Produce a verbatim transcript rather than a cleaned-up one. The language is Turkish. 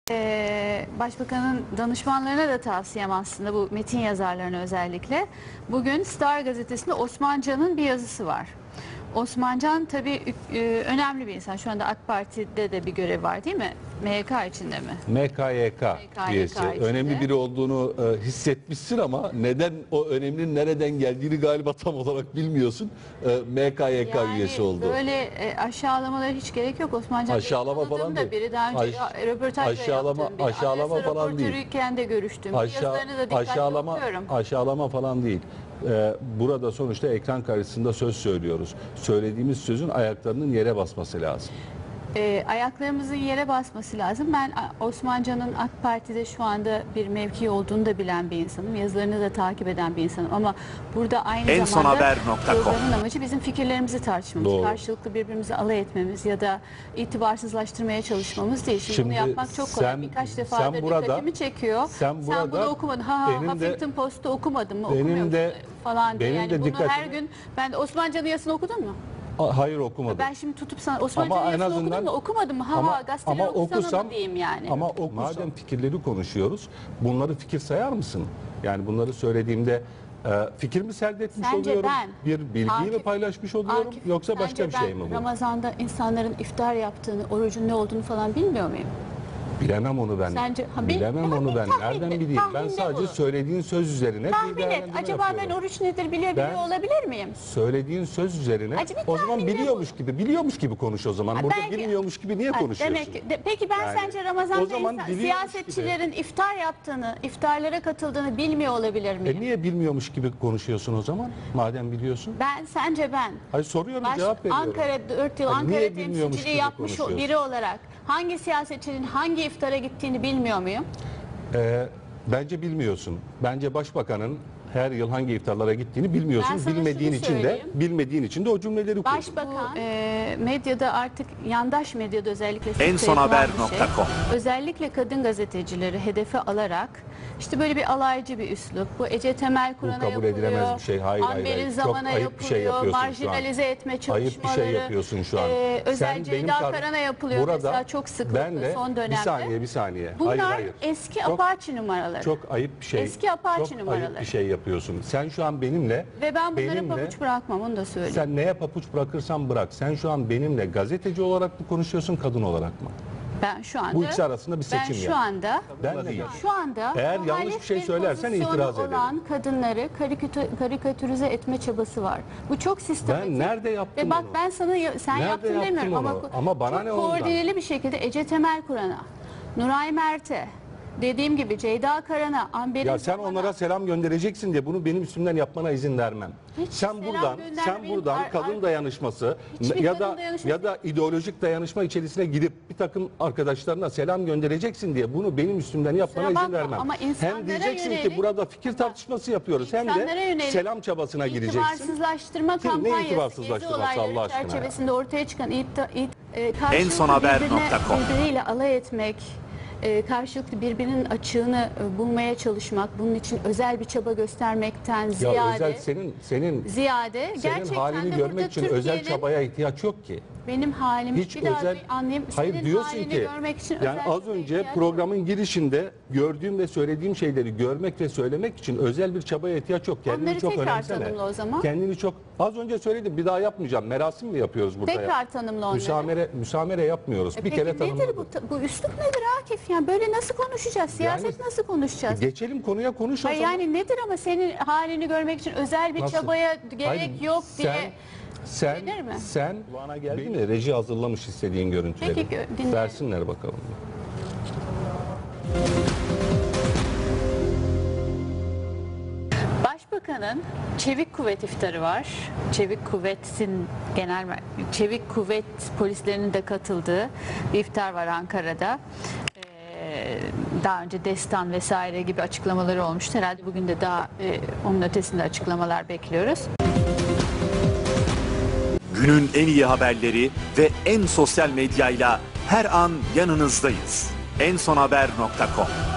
Ee, Başbakanın danışmanlarına da tavsiyem aslında, bu metin yazarlarına özellikle. Bugün Star gazetesinde Osman Can'ın bir yazısı var. Osman Can tabii e, önemli bir insan. Şu anda AK Parti'de de bir görev var değil mi? M Y K içinde mi? M K Y K üyesi. Önemli biri olduğunu e, hissetmişsin ama neden o önemlinin nereden geldiğini galiba tam olarak bilmiyorsun. E, M K Y K yani üyesi oldu. Böyle e, aşağılamalara hiç gerek yok. Osman Can aşağılama falan da biri. Daha önce Aş, röportaj aşağılama, yaptığım biri. aşağılama Anayasa falan değil. raportörüyken de görüştüm. Aşağı, Yazılarını da dikkatli aşağılama, okuyorum. aşağılama falan değil. Ee, burada sonuçta ekran karşısında söz söylüyoruz. Söylediğimiz sözün ayaklarının yere basması lazım. E, ayaklarımızın yere basması lazım. Ben Osman Can'ın AK Parti'de şu anda bir mevki olduğunu da bilen bir insanım. Yazılarını da takip eden bir insanım. Ama burada aynı en zamanda programın amacı bizim fikirlerimizi tartışmamız. Doğru. Karşılıklı birbirimizi alay etmemiz ya da itibarsızlaştırmaya çalışmamız değil. Şimdi, Şimdi bunu yapmak çok kolay. sen- Birkaç defa sen da burada- dikkatimi çekiyor. sen Sen, burada- bunu okumadın. Ha ha benim de- Huffington Post'u okumadın mı? benim Okumuyorsun de- falan diye. benim Yani de bunu dikkatimi- her gün, ben de Osman Can'ın yazısını okudun mu? A- Hayır okumadım. Ben şimdi tutup sana Osman Ama Can'ın en yazısını azından- okudun mu? Okumadım mı? Ha ama, ha gazeteleri ama okusana okusam, mı diyeyim yani. Ama okusam, madem fikirleri konuşuyoruz, bunları fikir sayar mısın? Yani bunları söylediğimde e, fikir mi selde etmiş Sence oluyorum? ben, Bir bilgiyi mi Akif- paylaşmış oluyorum? Akif, Yoksa sence başka bir şey mi ben bu? Ramazan'da insanların iftar yaptığını, orucun ne olduğunu falan bilmiyor muyum? Bilemem onu ben. Sence- ha, bil- Bilemem ha, onu bir ben. tahmin Nereden de- bileyim? Ben tahmin de sadece bu. söylediğin söz üzerine bir Tahmin et. değerlendirme Acaba yapıyorum. ben oruç nedir biliyor, Ben- biliyor olabilir miyim? Söylediğin söz üzerine Hadi bir o zaman tahmin de biliyormuş gibi, biliyormuş gibi konuş o zaman. Ha, Burada belki- bilmiyormuş gibi niye Ha, konuşuyorsun? Demek ki- de- peki ben Yani, sence o Ramazan'da zaman insan- biliyormuş siyasetçilerin iftar yaptığını, iftarlara katıldığını bilmiyor olabilir miyim? E niye bilmiyormuş gibi konuşuyorsun o zaman? Madem biliyorsun. Ben, sence ben Hayır soruyorum, Baş- cevap veriyorum. Ankara dört yıl Hani Ankara niye bilmiyormuş temsilciliği gibi yapmış konuşuyorsun? biri olarak hangi siyasetçinin hangi iftara gittiğini bilmiyor muyum? Ee, bence bilmiyorsun. Bence başbakanın her yıl hangi iftarlara gittiğini bilmiyorsun. Ben sana Bilmediğin şunu için de söyleyeyim. bilmediğin için de o cümleleri kurdun. Başbakan e, medyada artık, yandaş medyada özellikle en son haber nokta com şey, özellikle kadın gazetecileri hedefe alarak işte böyle bir alaycı bir üslup. Bu Ece Temel Kur'an'a kabul yapılıyor. edilemez bir şey. Hayır, hayır, Amber'in hayır. Çok zamana ayıp bir şey yapılıyor. yapıyorsun şu an. Marjinalize etme çalışmaları. Ayıp bir şey yapıyorsun şu an. E, özel Sen benim Ceyda kar- Karan'a yapılıyor Burada mesela, çok sıklıkla benle- son dönemde. Bir saniye, bir saniye. Bunlar hayır, hayır. eski Çok- Apache numaraları. Çok ayıp bir şey. Eski Apache çok numaraları. ayıp bir şey yapıyorsun. Sen şu an benimle Ve ben bunlara benimle, pabuç bırakmam, onu da söyleyeyim. sen neye papuç bırakırsan bırak. Sen şu an benimle gazeteci olarak mı konuşuyorsun, kadın olarak mı? Ben şu anda Bu ikisi arasında bir seçim Ben şu yap. anda Ben değil. Şu anda Eğer yanlış muhalif bir şey söylersen pozisyonu itiraz ederim. olan kadınları karikatü, karikatürize etme çabası var. Bu çok sistematik. Ben nerede yaptım Ve bak onu? ben sana ya- sen Nerede yaptın yaptım demiyorum ama onu? Ama bana çok ne ondan? koordineli bir şekilde Ece Temel Kur'an'a, Nuray Mert'e, dediğim gibi Ceyda Karan'a, Amber'in Ya sen zamana- onlara selam göndereceksin diye bunu benim üstümden yapmana izin vermem. Hiç sen selam buradan gönderme, sen benim buradan ar- kadın ar- dayanışması Hiçbir ya kadın da dayanışması- ya da ideolojik dayanışma içerisine gidip bir takım arkadaşlarına selam göndereceksin diye bunu benim üstümden yapmana Kusura izin bakma vermem. ama insanlara Hem diyeceksin yönelik- ki burada fikir tartışması yapıyoruz hem İnsanlara de yönelik selam çabasına gireceksin. İtibarsızlaştırma Kim, ne kampanyası, gezi itibarsızlaştırması olayları Allah aşkına ya? çerçevesinde ortaya çıkan iddia, id, e, karşılıklı en son haber birbirine- nokta com birbiriyle alay etmek, e, karşılıklı birbirinin açığını e, bulmaya çalışmak, bunun için özel bir çaba göstermekten Ya ziyade özel senin senin ziyade senin gerçekten halini de burada görmek için özel Türkiye'nin çabaya ihtiyaç yok ki. benim halimi Hiç bir daha özel bir anlayayım. hayır Senin diyorsun halini ki görmek için yani özel az çabaya önce ihtiyaç yok. programın girişinde gördüğüm ve söylediğim şeyleri görmek ve söylemek için özel bir çabaya ihtiyaç yok. Kendini Onları çok tekrar önemsene. tanımla o zaman. Kendini çok az önce söyledim, bir daha yapmayacağım. Merasim mi yapıyoruz burada? Tekrar ya? tanımla onları. Müsamere müsamere yapmıyoruz. E bir peki kere nedir tanımladım. bu, bu üslup nedir Akif? Yani böyle nasıl konuşacağız? Siyaset Yani- nasıl konuşacağız? Geçelim konuya, konuş o Hayır, zaman. yani nedir ama senin halini görmek için özel bir Nasıl? çabaya gerek Hayır, yok diye. Sen, sen, Denir mi? sen kulağına geldi mi? Reji hazırlamış istediğin görüntüleri. Peki, gö- dinleyelim. Versinler bakalım. Başbakanın Çevik Kuvvet iftarı var. Çevik Kuvvet'in genel mer- Çevik Kuvvet polislerinin de katıldığı bir iftar var Ankara'da. Ee, daha önce destan vesaire gibi açıklamaları olmuştu. Herhalde bugün de daha e, onun ötesinde açıklamalar bekliyoruz. Günün en iyi haberleri ve en sosyal medyayla her an yanınızdayız. en son haber nokta com